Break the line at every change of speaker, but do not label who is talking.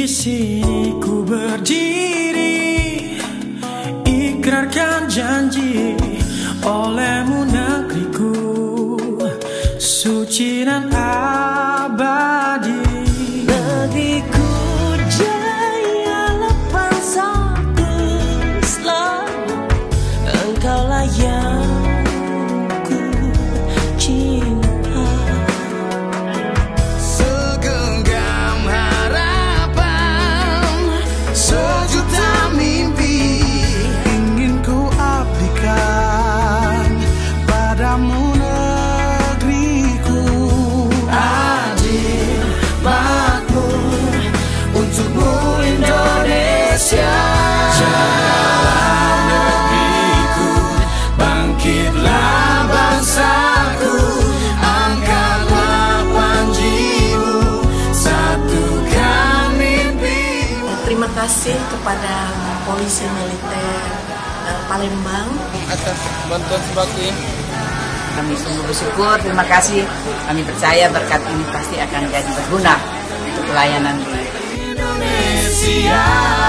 Di sini ku berdiri, ikrarkan janji olehmu negeriku, suci dan abadi.
Negeriku jaya lepas aku selalu, engkaulah yang ku cinta.
Segenggam harapan, sejuta mimpi ingin ku abdikan padamu negeriku. Adil, makmur untukmu Indonesia. Jagalah negeriku, bangkitlah bangsaku, angkatlah panjimu, satukan mimpimu.
Terima kasih kepada Polisi Militer Palembang
atas bantuan sembako ini.
Kami sungguh bersyukur, terima kasih. Kami percaya berkat ini pasti akan jadi berguna untuk pelayanan di
Indonesia.